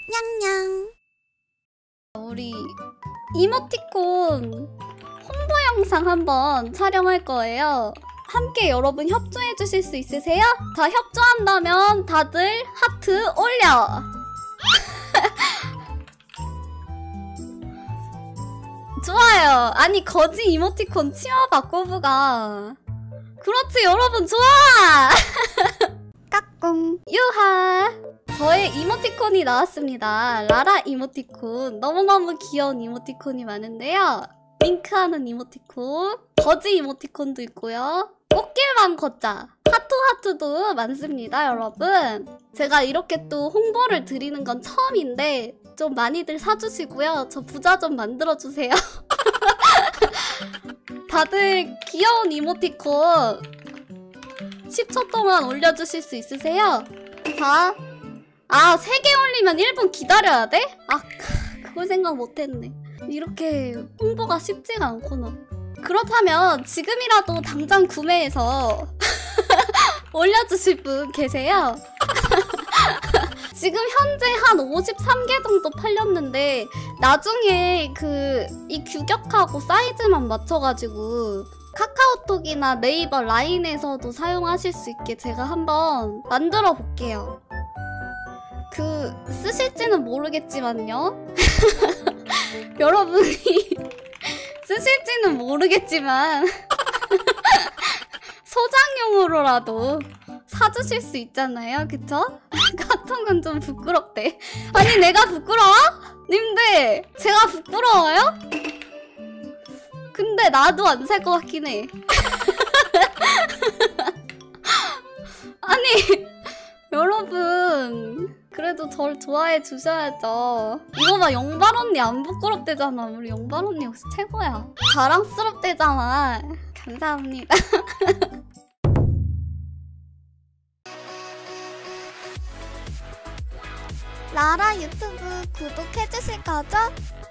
냥냥. 우리 이모티콘 홍보 영상 한번 촬영할 거예요. 함께 여러분 협조해 주실 수 있으세요? 다 협조한다면 다들 하트 올려! 좋아요. 아니 거지 이모티콘 치워봐 꼬부가. 그렇지 여러분 좋아! 까꿍 유하. 저의 이모티콘이 나왔습니다. 라라 이모티콘. 너무너무 귀여운 이모티콘이 많은데요. 윙크하는 이모티콘, 거지 이모티콘도 있고요. 꽃길만 걷자, 하트도 많습니다 여러분. 제가 이렇게 또 홍보를 드리는 건 처음인데 좀 많이들 사주시고요. 저 부자 좀 만들어주세요. 다들 귀여운 이모티콘 10초 동안 올려주실 수 있으세요? 자, 3개 올리면 1분 기다려야 돼? 그걸 생각 못했네. 이렇게 홍보가 쉽지가 않구나. 그렇다면 지금이라도 당장 구매해서 올려주실 분 계세요? 지금 현재 한 53개 정도 팔렸는데 나중에 이 규격하고 사이즈만 맞춰가지고 카카오톡이나 네이버 라인에서도 사용하실 수 있게 제가 한번 만들어 볼게요. 쓰실지는 모르겠지만요. 여러분이 쓰실지는 모르겠지만 소장용으로라도 사주실 수 있잖아요, 그쵸? 카톡은 좀 부끄럽대. 아니 내가 부끄러워? 님들 제가 부끄러워요? 근데 나도 안 살 것 같긴 해. 아니 여러분 그래도 절 좋아해 주셔야죠. 이거 봐, 영발 언니 안 부끄럽대잖아. 우리 영발 언니 역시 최고야. 자랑스럽대잖아. 감사합니다. 라라 유튜브 구독해주실 거죠?